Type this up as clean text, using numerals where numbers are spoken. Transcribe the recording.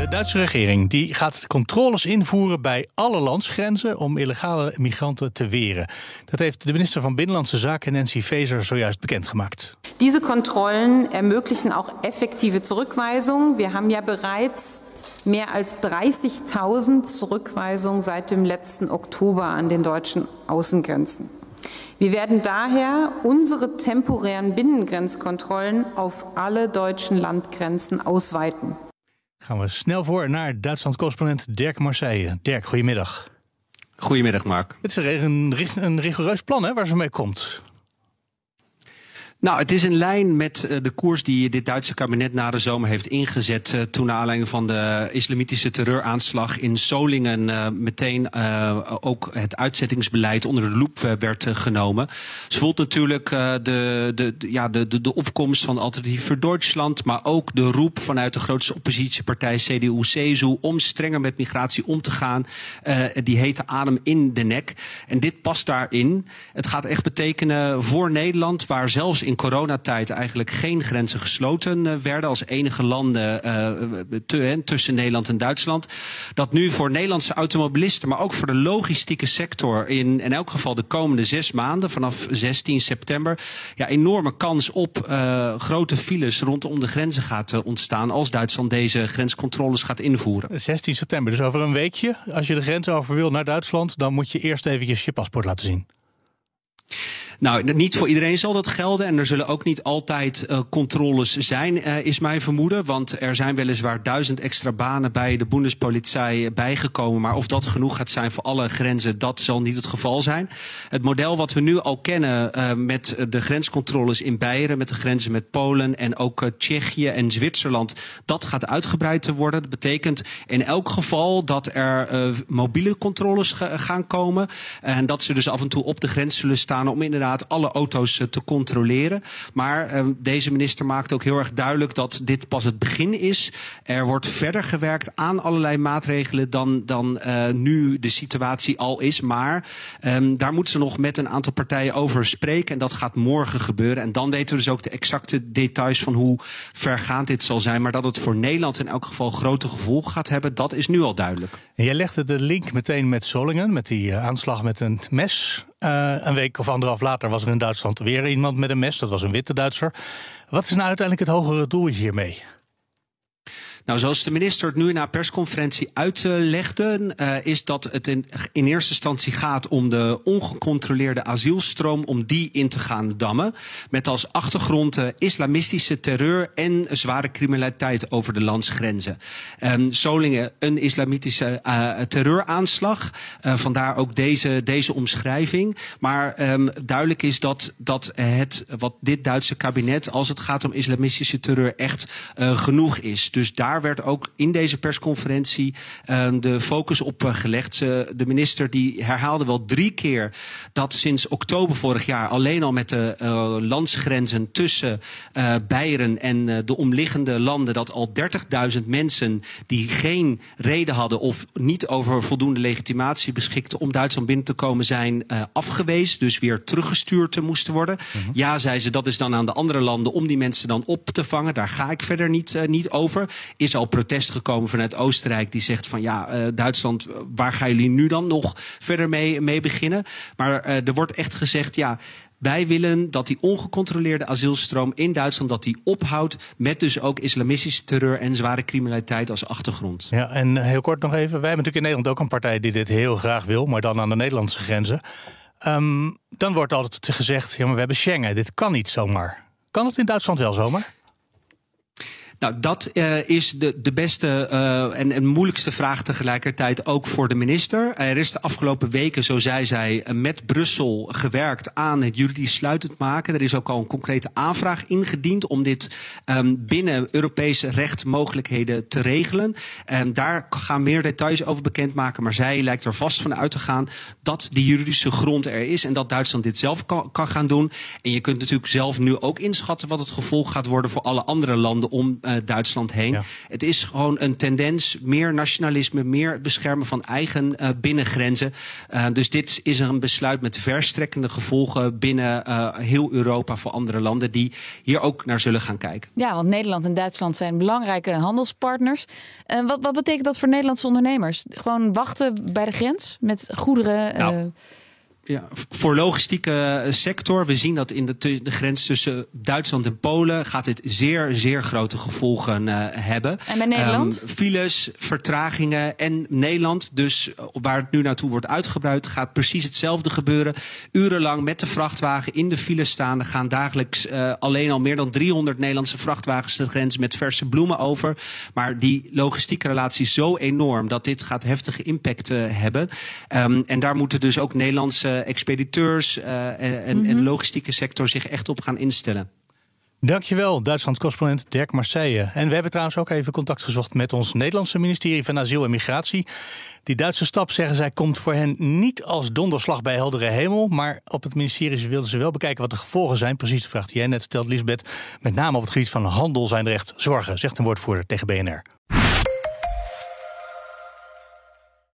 De Duitse regering die gaat controles invoeren bij alle landsgrenzen om illegale migranten te weren. Dat heeft de minister van Binnenlandse Zaken Nancy Faeser zojuist bekendgemaakt. Diese Kontrollen ermöglichen auch effektive Zurückweisung. Wir haben ja bereits mehr als 30.000 Zurückweisungen seit dem letzten Oktober an den deutschen Außengrenzen. Wir werden daher unsere temporären Binnengrenzkontrollen auf alle deutschen Landgrenzen ausweiten. Gaan we snel voor naar Duitsland-correspondent Dirk Marseille. Dirk, goedemiddag. Goedemiddag, Mark. Het is een rigoureus plan hè, waar ze mee komt. Nou, het is in lijn met de koers die dit Duitse kabinet na de zomer heeft ingezet. Toen naar aanleiding van de islamitische terreuraanslag in Solingen meteen ook het uitzettingsbeleid onder de loep werd genomen. Ze voelt natuurlijk de opkomst van Alternatief voor Duitsland, maar ook de roep vanuit de grootste oppositiepartij CDU-CSU om strenger met migratie om te gaan. Die hete adem in de nek. En dit past daarin. Het gaat echt betekenen voor Nederland, waar zelfs in coronatijd eigenlijk geen grenzen gesloten werden als enige landen tussen Nederland en Duitsland. Dat nu voor Nederlandse automobilisten, maar ook voor de logistieke sector in elk geval de komende 6 maanden, vanaf 16 september, enorme kans op grote files rondom de grenzen gaat ontstaan als Duitsland deze grenscontroles gaat invoeren. 16 september, dus over een weekje. Als je de grens over wil naar Duitsland, dan moet je eerst eventjes je paspoort laten zien. Nou, niet voor iedereen zal dat gelden. En er zullen ook niet altijd controles zijn, is mijn vermoeden. Want er zijn weliswaar 1000 extra banen bij de Bundespolizei bijgekomen. Maar of dat genoeg gaat zijn voor alle grenzen, dat zal niet het geval zijn. Het model wat we nu al kennen met de grenscontroles in Beieren, met de grenzen met Polen en ook Tsjechië en Zwitserland, dat gaat uitgebreid te worden. Dat betekent in elk geval dat er mobiele controles gaan komen. En dat ze dus af en toe op de grens zullen staan om inderdaad alle auto's te controleren. Maar deze minister maakt ook heel erg duidelijk dat dit pas het begin is. Er wordt verder gewerkt aan allerlei maatregelen dan nu de situatie al is. Maar daar moeten ze nog met een aantal partijen over spreken. En dat gaat morgen gebeuren. En dan weten we dus ook de exacte details van hoe vergaand dit zal zijn. Maar dat het voor Nederland in elk geval grote gevolgen gaat hebben, dat is nu al duidelijk. En jij legde de link meteen met Solingen, met die aanslag met een mes. Een week of anderhalf later was er in Duitsland weer iemand met een mes. Dat was een witte Duitser. Wat is nou uiteindelijk het hogere doel hiermee? Nou, zoals de minister het nu na persconferentie uitlegde, is dat het in eerste instantie gaat om de ongecontroleerde asielstroom, om die in te gaan dammen. Met als achtergrond islamistische terreur en zware criminaliteit over de landsgrenzen. Solingen, een islamitische terreuraanslag. Vandaar ook deze omschrijving. Maar duidelijk is dat wat dit Duitse kabinet, als het gaat om islamistische terreur, echt genoeg is. Dus daar werd ook in deze persconferentie de focus op gelegd. De minister die herhaalde wel 3 keer dat sinds oktober vorig jaar alleen al met de landsgrenzen tussen Beieren en de omliggende landen, dat al 30.000 mensen die geen reden hadden of niet over voldoende legitimatie beschikten om Duitsland binnen te komen zijn afgewezen, dus weer teruggestuurd moesten worden. Uh-huh. Ja, zei ze, dat is dan aan de andere landen om die mensen dan op te vangen. Daar ga ik verder niet over. Is al protest gekomen vanuit Oostenrijk die zegt van Duitsland, waar gaan jullie nu dan nog verder mee beginnen? Maar er wordt echt gezegd, wij willen dat die ongecontroleerde asielstroom in Duitsland, dat die ophoudt met dus ook islamistische terreur en zware criminaliteit als achtergrond. Ja, en heel kort nog even. Wij hebben natuurlijk in Nederland ook een partij die dit heel graag wil, maar dan aan de Nederlandse grenzen. Dan wordt altijd gezegd, maar we hebben Schengen, dit kan niet zomaar. Kan het in Duitsland wel zomaar? Nou, dat is de beste en moeilijkste vraag tegelijkertijd ook voor de minister. Er is de afgelopen weken, zo zei zij, met Brussel gewerkt aan het juridisch sluitend maken. Er is ook al een concrete aanvraag ingediend om dit binnen Europees recht mogelijkheden te regelen. Daar gaan meer details over bekendmaken, maar zij lijkt er vast van uit te gaan dat die juridische grond er is en dat Duitsland dit zelf kan gaan doen. En je kunt natuurlijk zelf nu ook inschatten wat het gevolg gaat worden voor alle andere landen om Duitsland heen. Ja. Het is gewoon een tendens, meer nationalisme, meer het beschermen van eigen binnengrenzen. Dus dit is een besluit met verstrekkende gevolgen binnen heel Europa voor andere landen die hier ook naar zullen gaan kijken. Ja, want Nederland en Duitsland zijn belangrijke handelspartners. Wat betekent dat voor Nederlandse ondernemers? Gewoon wachten bij de grens met goederen? Ja, voor logistieke sector, we zien dat in de grens tussen Duitsland en Polen gaat dit zeer, zeer grote gevolgen hebben. En bij Nederland? Files, vertragingen en Nederland, dus waar het nu naartoe wordt uitgebreid, gaat precies hetzelfde gebeuren. Urenlang met de vrachtwagen in de file staan. Er gaan dagelijks alleen al meer dan 300 Nederlandse vrachtwagens de grens met verse bloemen over. Maar die logistieke relatie is zo enorm dat dit gaat heftige impact hebben. En daar moeten dus ook Nederlandse expediteurs en logistieke sector zich echt op gaan instellen. Dankjewel, Duitsland-correspondent Dirk Marseille. En we hebben trouwens ook even contact gezocht met ons Nederlandse ministerie van Asiel en Migratie. Die Duitse stap, zeggen zij, komt voor hen niet als donderslag bij heldere hemel. Maar op het ministerie wilden ze wel bekijken wat de gevolgen zijn. Precies de vraag die jij net stelt, Liesbeth. Met name op het gebied van handel zijn er echt zorgen, zegt een woordvoerder tegen BNR.